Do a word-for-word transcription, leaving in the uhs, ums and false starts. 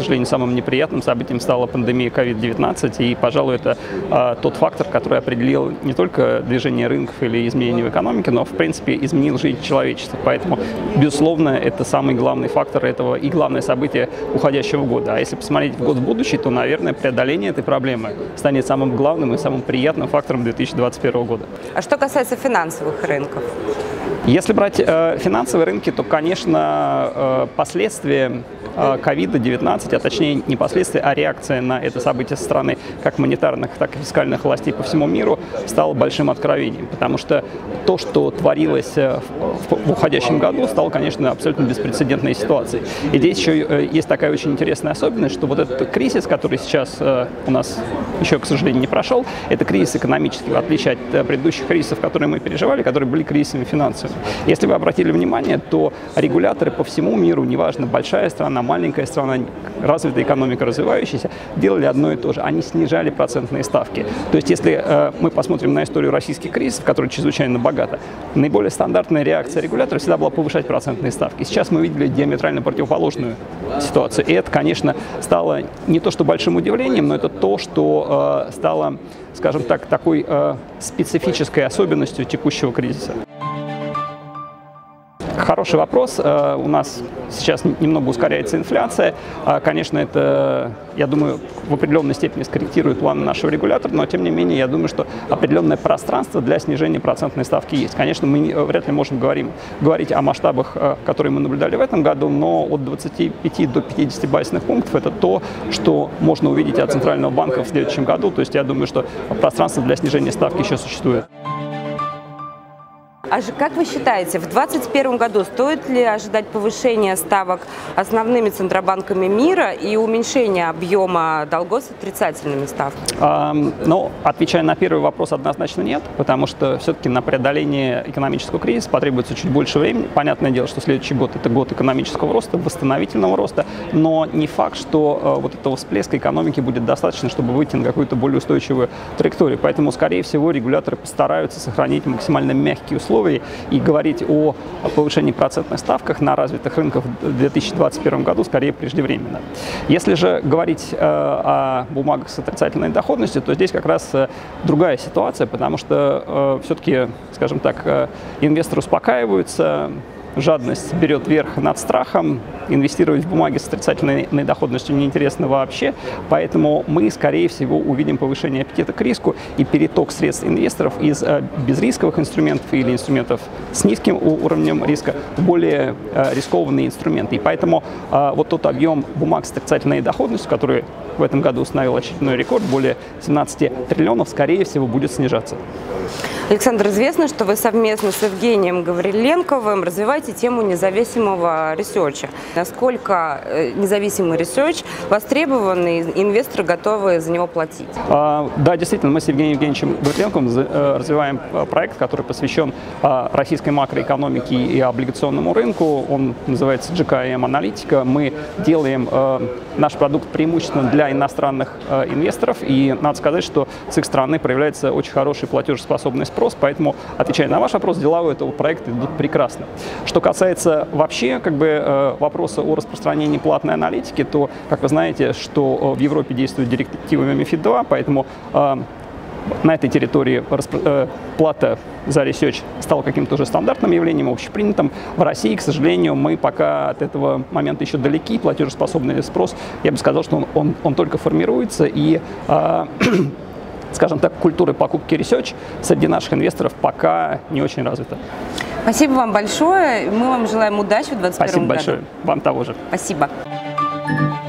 сожалению, самым неприятным событием стала пандемия ковид девятнадцать, и, пожалуй, это а, тот фактор, который определил не только движение рынков или изменения в экономике, но, в принципе, изменил жизнь человечества. Поэтому, безусловно, это самый главный фактор этого и главное событие уходящего года. А если посмотреть в год в будущий, то, наверное, преодоление этой проблемы станет самым главным и самым приятным фактором две тысячи двадцать первого года. А что касается финансовых рынков? Если брать э, финансовые рынки, то, конечно, э, последствия ковид девятнадцать, а точнее не последствия, а реакция на это событие со стороны как монетарных, так и фискальных властей по всему миру стало большим откровением. Потому что то, что творилось в, в, в уходящем году, стало, конечно, абсолютно беспрецедентной ситуацией. И здесь еще есть такая очень интересная особенность, что вот этот кризис, который сейчас э, у нас еще, к сожалению, не прошел, это кризис экономический, в отличие от предыдущих кризисов, которые мы переживали, которые были кризисами финансовыми. Если вы обратили внимание, то регуляторы по всему миру, неважно, большая страна, маленькая страна, развитая экономика, развивающаяся, делали одно и то же. Они снижали процентные ставки. То есть, если э, мы посмотрим на историю российских кризисов, которые чрезвычайно богата, наиболее стандартная реакция регулятора всегда была повышать процентные ставки. Сейчас мы видели диаметрально противоположную ситуацию. И это, конечно, стало не то что большим удивлением, но это то, что э, стало, скажем так, такой э, специфической особенностью текущего кризиса. Хороший вопрос. У нас сейчас немного ускоряется инфляция. Конечно, это, я думаю, в определенной степени скорректирует планы нашего регулятора, но, тем не менее, я думаю, что определенное пространство для снижения процентной ставки есть. Конечно, мы вряд ли можем говорить, говорить о масштабах, которые мы наблюдали в этом году, но от двадцати пяти до пятидесяти базисных пунктов – это то, что можно увидеть от Центрального банка в следующем году. То есть я думаю, что пространство для снижения ставки еще существует. А как вы считаете, в две тысячи двадцать первом году стоит ли ожидать повышения ставок основными центробанками мира и уменьшения объема долгов с отрицательными ставками? А, ну, отвечая на первый вопрос, однозначно нет, потому что все-таки на преодоление экономического кризиса потребуется чуть больше времени. Понятное дело, что следующий год – это год экономического роста, восстановительного роста, но не факт, что а, вот этого всплеска экономики будет достаточно, чтобы выйти на какую-то более устойчивую траекторию. Поэтому, скорее всего, регуляторы постараются сохранить максимально мягкие условия и говорить о повышении процентных ставках на развитых рынках в две тысячи двадцать первом году скорее преждевременно. Если же говорить э, о бумагах с отрицательной доходностью, то здесь как раз э, другая ситуация, потому что э, все-таки, скажем так, э, инвесторы успокаиваются, жадность берет верх над страхом, инвестировать в бумаги с отрицательной доходностью неинтересно вообще, поэтому мы, скорее всего, увидим повышение аппетита к риску и переток средств инвесторов из э, безрисковых инструментов или инструментов с низким уровнем риска в более э, рискованные инструменты. И поэтому э, вот тот объем бумаг с отрицательной доходностью, который в этом году установил очередной рекорд, более семнадцати триллионов, скорее всего, будет снижаться. Александр, известно, что вы совместно с Евгением Гавриленковым развиваете тему независимого ресерча. Насколько независимый ресерч востребован и инвесторы готовы за него платить? А, да, действительно, мы с Евгением Евгеньевичем Гавриленковым развиваем проект, который посвящен российской макроэкономике и облигационному рынку. Он называется джи ка эм Аналитика. Мы делаем наш продукт преимущественно для иностранных инвесторов, и надо сказать, что с их стороны проявляется очень хороший платежеспособный спрос, поэтому, отвечая на ваш вопрос, дела у этого проекта идут прекрасно. Что касается вообще как бы вопроса о распространении платной аналитики, то, как вы знаете, что в Европе действует директива мифид два, поэтому на этой территории плата за ресерч стала каким-то уже стандартным явлением, общепринятым. В России, к сожалению, мы пока от этого момента еще далеки. Платежеспособный спрос, я бы сказал, что он, он, он только формируется, и э, скажем так, культура покупки ресерч среди наших инвесторов пока не очень развита. Спасибо вам большое. Мы вам желаем удачи в двадцать первом году. Спасибо большое. Вам того же. Спасибо.